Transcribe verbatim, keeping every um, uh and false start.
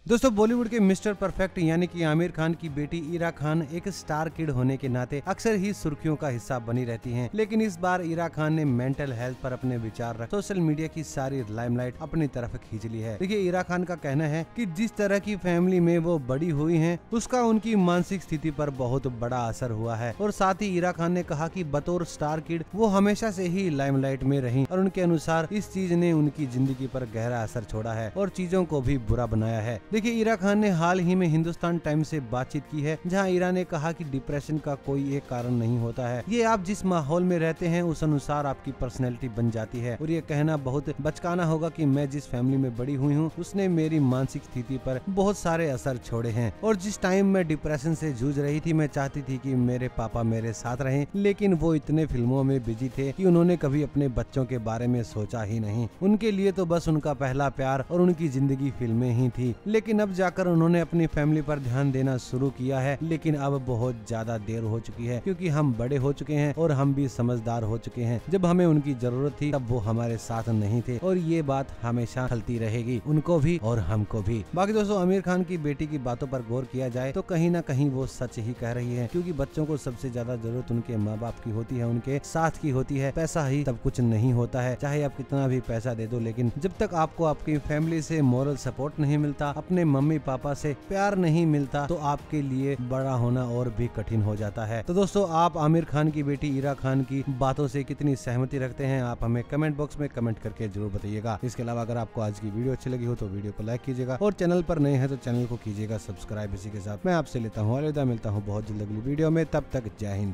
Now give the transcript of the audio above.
दोस्तों बॉलीवुड के mister perfect यानी कि आमिर खान की बेटी इरा खान एक स्टार किड होने के नाते अक्सर ही सुर्खियों का हिस्सा बनी रहती हैं। लेकिन इस बार इरा खान ने मेंटल हेल्थ पर अपने विचार रख सोशल मीडिया की सारी लाइमलाइट अपनी तरफ खींच ली है। देखिए, इरा खान का कहना है कि जिस तरह की फैमिली में वो बड़ी हुई हैं, उसका उनकी मानसिक स्थिति पर बहुत बड़ा असर हुआ है। और साथ ही इरा खान ने कहा कि बतौर स्टार किड वो हमेशा से ही लाइमलाइट में रही और उनके अनुसार इस चीज ने उनकी जिंदगी पर गहरा असर छोड़ा है और चीजों को भी बुरा बनाया है। देखिए, इरा खान ने हाल ही में हिंदुस्तान टाइम्स से बातचीत की है, जहां इरा ने कहा कि डिप्रेशन का कोई एक कारण नहीं होता है, ये आप जिस माहौल में रहते हैं उस अनुसार आपकी पर्सनैलिटी बन जाती है। और ये कहना बहुत बचकाना होगा कि मैं जिस फैमिली में बड़ी हुई हूँ उसने मेरी मानसिक स्थिति पर बहुत सारे असर छोड़े हैं। और जिस टाइम मैं डिप्रेशन से जूझ रही थी, मैं चाहती थी कि मेरे पापा मेरे साथ रहें, लेकिन वो इतने फिल्मों में बिजी थे कि उन्होंने कभी अपने बच्चों के बारे में सोचा ही नहीं। उनके लिए तो बस उनका पहला प्यार और उनकी जिंदगी फिल्में ही थी। लेकिन अब जाकर उन्होंने अपनी फैमिली पर ध्यान देना शुरू किया है, लेकिन अब बहुत ज्यादा देर हो चुकी है, क्योंकि हम बड़े हो चुके हैं और हम भी समझदार हो चुके हैं। जब हमें उनकी जरूरत थी तब वो हमारे साथ नहीं थे और ये बात हमेशा चलती रहेगी, उनको भी और हमको भी। बाकी दोस्तों, आमिर खान की बेटी की बातों पर गौर किया जाए तो कहीं ना कहीं वो सच ही कह रही है, क्योंकि बच्चों को सबसे ज्यादा जरूरत उनके माँ बाप की होती है, उनके साथ की होती है। पैसा ही सब कुछ नहीं होता है, चाहे आप कितना भी पैसा दे दो, लेकिन जब तक आपको आपकी फैमिली से मॉरल सपोर्ट नहीं मिलता, अपने मम्मी पापा से प्यार नहीं मिलता, तो आपके लिए बड़ा होना और भी कठिन हो जाता है। तो दोस्तों, आप आमिर खान की बेटी इरा खान की बातों से कितनी सहमति रखते हैं, आप हमें कमेंट बॉक्स में कमेंट करके जरूर बताइएगा। इसके अलावा अगर आपको आज की वीडियो अच्छी लगी हो तो वीडियो को लाइक कीजिएगा और चैनल पर नए हैं तो चैनल को कीजिएगा सब्सक्राइब। इसी के साथ मैं आपसे लेता हूँ अलविदा, मिलता हूँ बहुत जल्द अगली वीडियो में। तब तक जय हिंद।